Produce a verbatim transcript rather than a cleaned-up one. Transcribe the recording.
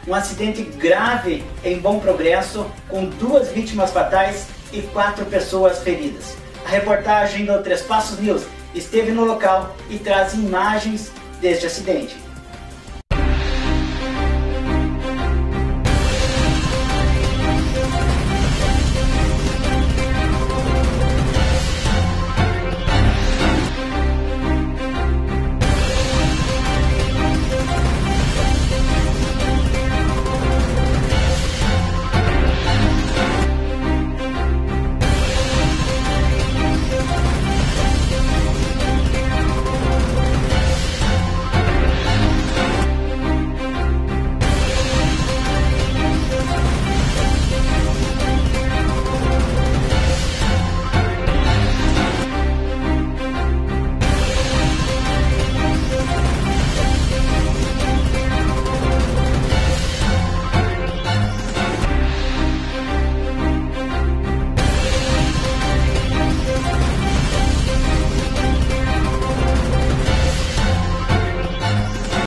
Um acidente grave em Bom Progresso, com duas vítimas fatais e quatro pessoas feridas. A reportagem do Três Passos News esteve no local e traz imagens deste acidente.